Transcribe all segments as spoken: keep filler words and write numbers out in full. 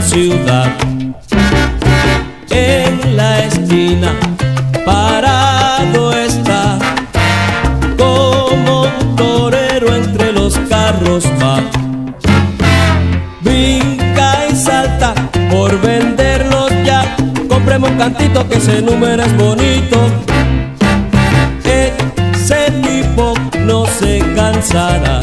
ciudad. En la esquina parado está, como un torero entre los carros va. Brinca y salta por venderlos ya. Compremos un cantito que ese número es bonito. Ese tipo no se cansará.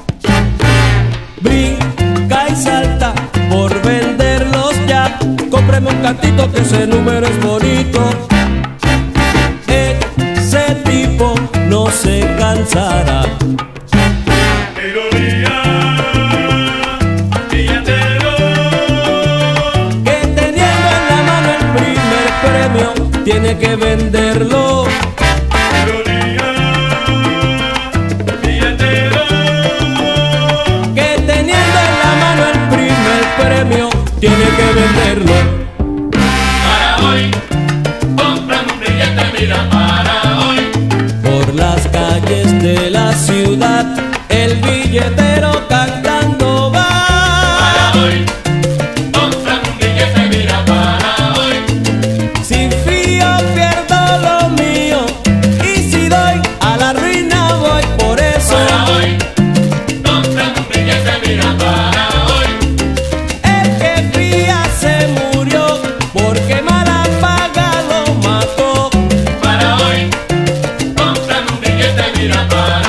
Brinca y salta por venderlos ya. Compremos un cantito que ese número es bonito. Ese tipo no se cansará. Ironía, billetero, Que teniendo en la mano el primer premio tiene que venderlo. ironía, billetero, Que teniendo en la mano el primer premio tiene que venderlo. para hoy, cómprame un billete, mira, para hoy. Por las calles de la ciudad el billetero cantando va. Para hoy, cómprame un billete, mira, para hoy. Si fío pierdo lo mío, y si doy a la ruina voy. Por eso Para hoy, cómprame un billete, mira, para hoy. el que fía se murió, porque mala paga lo mató. Para hoy, cómprame un billete, mira, para